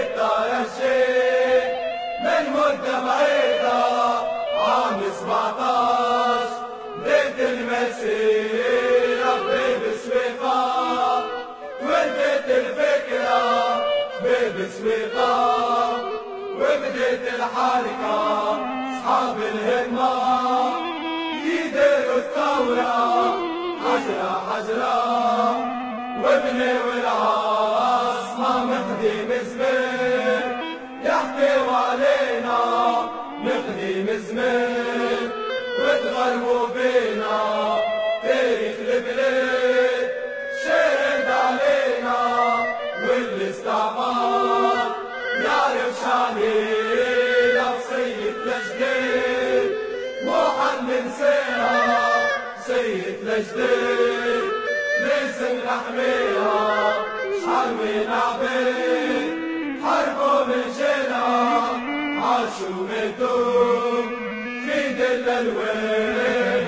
الشيخ من مدة بعيدة عام 17 بديت المسيرة بسويقة ولدت الفكرة بسويقة وبديت الحركة أصحاب الهمة يديروا الثورة حجرة حجرة وابني والعاصمة مقديم زمن يحكيوا علينا نقديم زمن وتغربوا بينا تاريخ البلاد شاهد علينا والاستعمار يعرف شعلينا بسيد الجديد مو حننساها سيد الجديد لازم نحميها شحال وين عبيد حربوا من جينا عاشوا ماتوا في دل الوين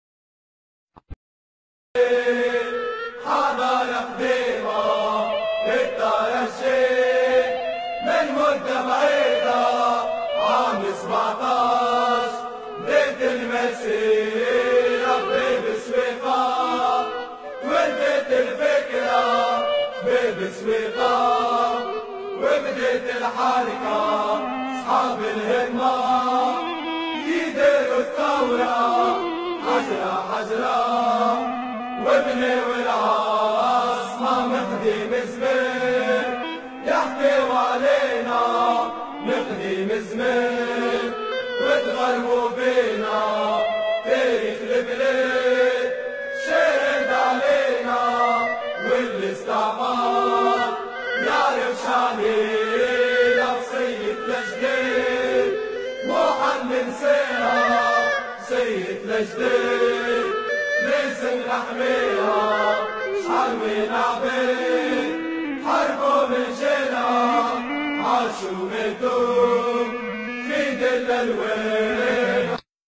حضارة قديمة بدها الشيخ من مدة بعيدة عام 17 بديت المسيرة بسويقة ولدت الفكرة بسويقة وبديت الحركة أصحاب الهمة يديروا الثورة حجرة حجرة وابني والعاصمة مقديم زمن يحكيوا علينا نقديم زمن وتغربوا بينا تاريخ البلاد شاهد علينا والاستعمار يعرف شعلينا بسيد الجديد مو حننساها سيد الجديد لازم نحميها شحال وين عبيد حربوا من جينا عاشوا ماتوا في دل الوين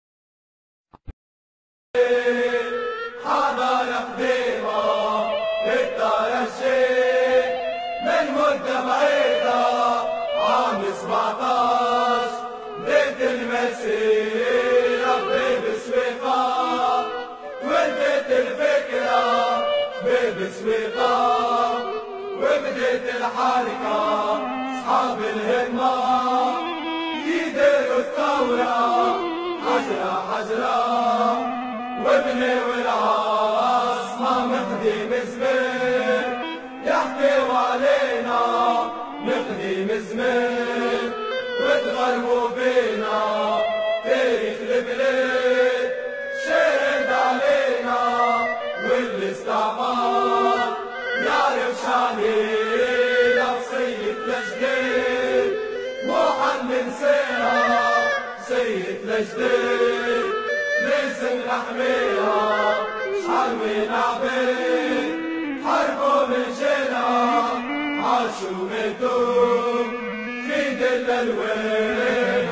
حضارة قديمة بدها الشيخ من مدة بعيدة عام 17 بديت المسيرة بسويقة ولدت الفكرة بسويقة وبديت الحركة أصحاب الهمة يديروا الثورة حجرة حجرة وابني والعاصمة مقديم زمن يحكيوا علينا نقديم زمن وتغربوا بينا تاريخ البلاد شاهد علينا والاستعمار يعرف شعلينا بسيد الجديد مو حننساها سيد الجديد لازم نحميها شحال وين عبيد حربوا من جينا عاشوا ماتوا في دل الوين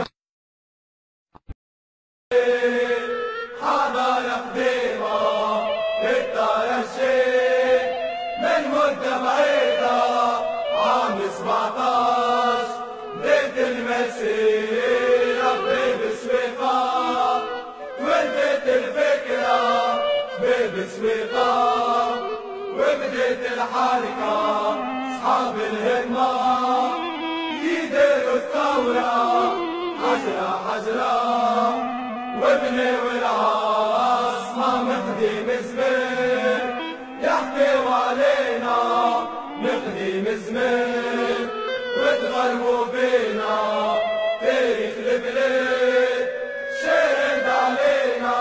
حضارة قديمة بدها الشيخ من مدة بعيدة عام 17 بديت المسيرة بسويقة ولدت الفكرة بسويقة وبديت الحركة أصحاب الهمة يديروا الثورة حجرة حجرة وابني والعاصمة مقديم زمن يحكيوا علينا نقديم زمن وتغربوا بينا تاريخ البلاد شاهد علينا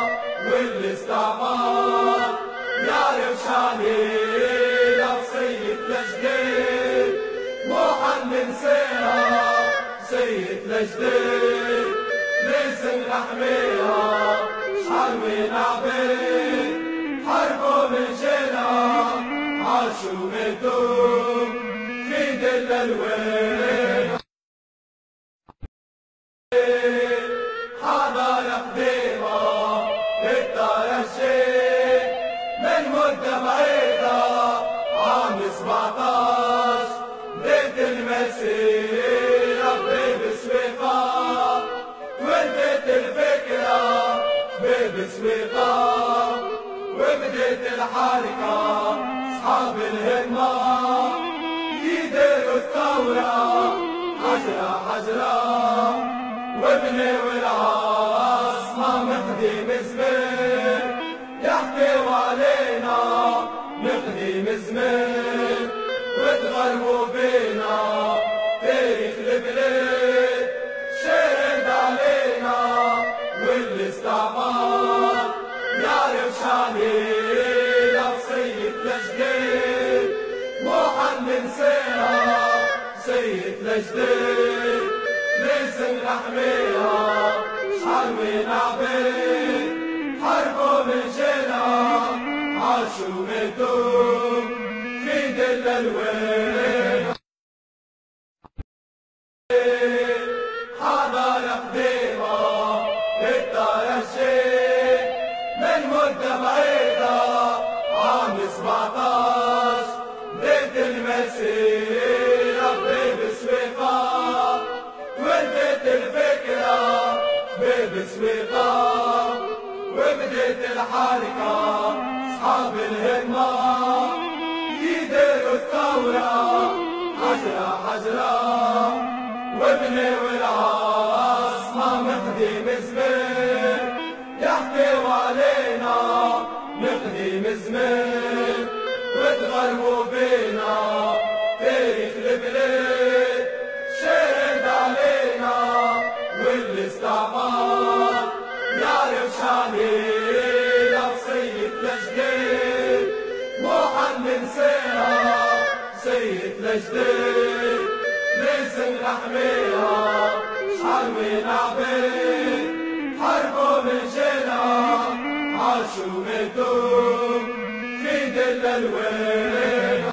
والاستعمار يعرف شعلينا بسيد الجديد مو حننساها سيد الجديد لازم نحميها شحال وين عبيد حربوا من جينا عاشوا ماتوا في دل الوين حضارة قديمة بدها الشيخ من مدة بعيدة عام 17 بديت المسيرة بسويقة وبديت الحركة أصحاب الهمة يديروا الثورة حجرة حجرة وابني والعاص ما مقديم زمن يحكيوا علينا نقديم زمن وتغربوا بينا تاريخ البلاد شاهد علينا والاستعمار يعرف شعني لوصية الجديد مو حننساها سيد الجديد لازم نحميها شحال وين عبيد حربوا من جينا عاشوا ماتوا في دل الوين حضارة قديمة الترشي من مدة بعيدة عام 17 بديت المسيرة بسويقة ولدت الفكرة بسويقة وبديت الحركة أصحاب الهمة يديروا الثورة حجرة حجرة وابني والعاص ما مقديم زمن يحكيوا علينا نقديم زمن وتغربوا بينا تاريخ البلاد شاهد علينا والاستعمار يعرف شعني لوصية الجديد مو حننساها سيد الجديد لازم نحميها شحال وين عبيد حربوا من جينا عاشوا ماتوا في دل الوين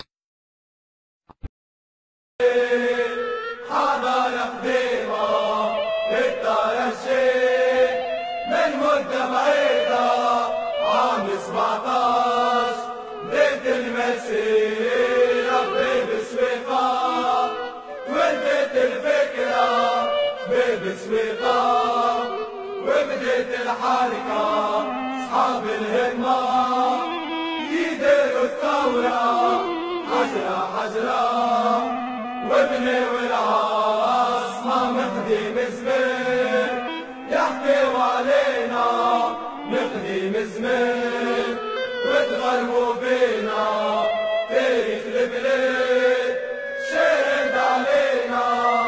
حضارة قديمة الترشي من مدة بعيدة عام 17 بديت المسيرة بسويقة ولدت الفكرة بسويقة وبديت الحركة أصحاب الهمة يديروا الثورة حجرة حجرة وابني والعاص ما مقديم زمن يحكيوا علينا نقديم زمن وتغربوا بينا تاريخ البلاد شاهد علينا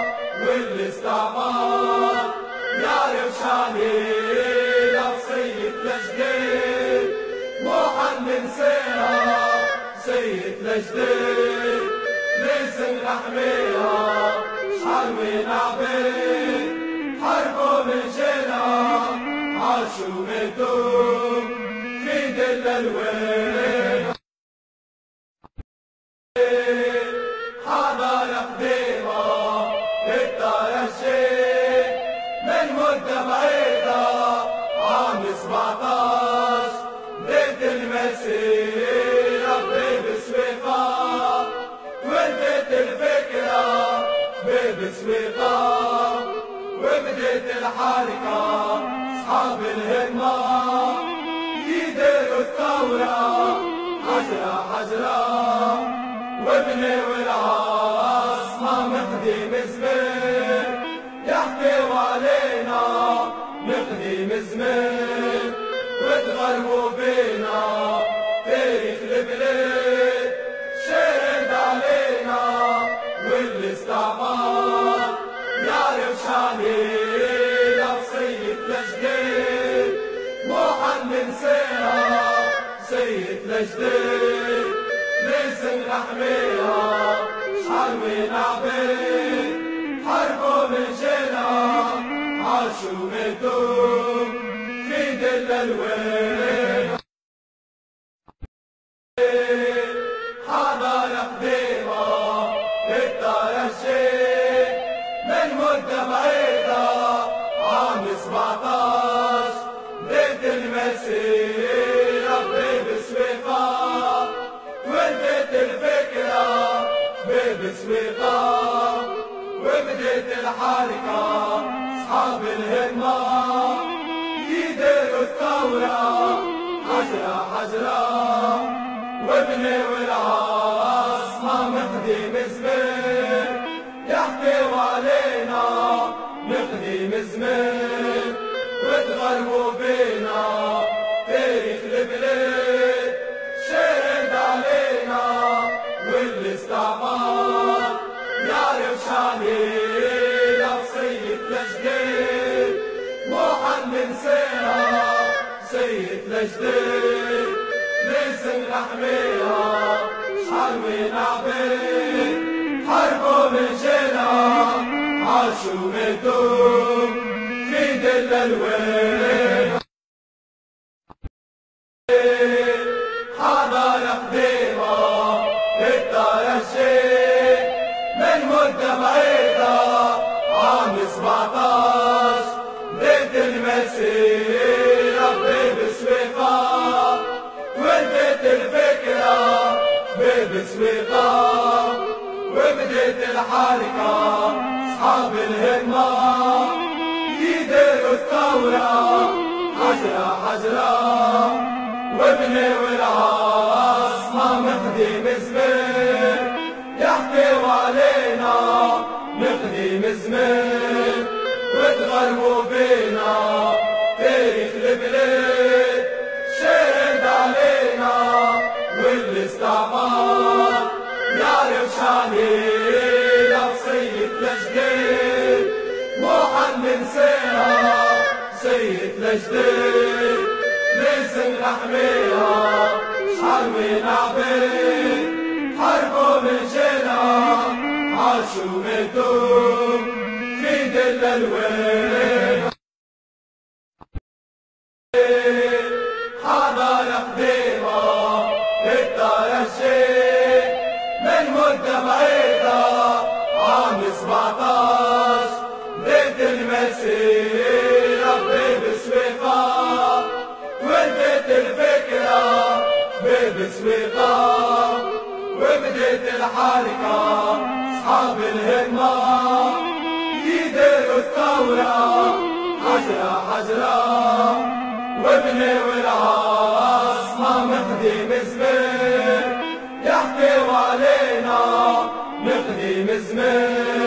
والاستعمار يعرف شعني لوصية الجديد مو حننساها سيد الجديد لازم نحميها شحال وين عبيد حربوا من جينا عاشوا ماتوا في دل الوين حضارة قديمة الترشي من مدة بعيدة عام 17 بديت المسيرة بسويقة ولدت الفكرة بسويقة وبديت الحركة أصحاب الهمة يديروا الثورة حجرة حجرة وابني والعاص ما مقديم زمن يحكيوا علينا نقديم زمن وتغربوا بينا تاريخ البلاد شاهد علينا والاستعمار يعرف شعني لوصية الجديد مو حننساها سيد الجديد لازم نحميها شحال وين عبيد حربوا من جينا عاشوا ماتوا في دل الوين يديروا الثورة حجرة حجرة وابني والعاص ما مقديم زمن يحكيوا علينا نقديم زمن وتغربوا بينا تاريخ البلاد شاهد علينا والاستعمار يعرف شعني لوصية الجديد مو حننساها سيد الجديد لازم نحميها شحال وين عبيد حربوا من جينا عاشوا ماتوا في دل الوين حضارة قديمة الترشي من مدة بعيدة عام 17 بديت المسيرة بسويقة ولدت الفكرة بسويقة وبديت الحركة أصحاب الهمة يديروا الثورة حجرة حجرة وابني والعاصمة مقديم زمان يحكيوا علينا نقديم زمان وتغربوا بينا تاريخ البلاد شاهد علينا والاستعمار يعرف شعلينا بسيد الجديد مو حننساها سيد الجديد لازم نحميها شحال وين عبيد حربوا من جينا عاشوا ماتوا في دل الوين حضارة قديمة الترشي من مدة بعيدة عام 17 بديت المسيرة بسويقة ولدت الفكرة بسويقة وبديت الحركة صحاب الهمة يديروا الثورة حجرة حجرة وابني والعاصمة مقديم زمان يحكيوا علينا نقديم زمان وتغربوا بينا تاريخ البلاد شاهد علينا والاستعمار يعرف شعلينا بسيد الجديد مو حننساها سيد الجديد لازم نحميها شحال وين عبيد حربوا من جينا عاشوا ماتوا في دل الوين حضارة قديمة الترشي من مدة بعيدة عام 17 بديت المسيرة بسويقة ولدت الفكرة بسويقة وبديت الحركة صحاب الهمة يديروا الثورة حجرة حجرة وابني والعاصمة مقديم زمان يحكيوا علينا نقديم زمان